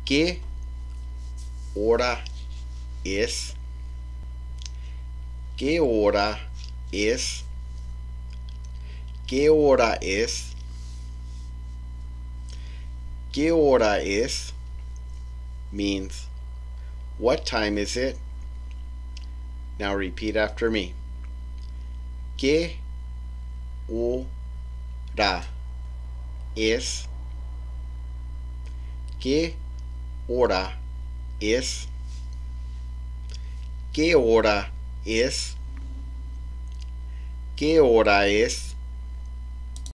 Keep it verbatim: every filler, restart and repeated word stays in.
¿Qué hora es? ¿Qué hora es? ¿Qué hora es? ¿Qué hora es? Means, what time is it? Now repeat after me. ¿Qué hora es? ¿Qué hora es? ¿Qué hora es? ¿Qué hora es?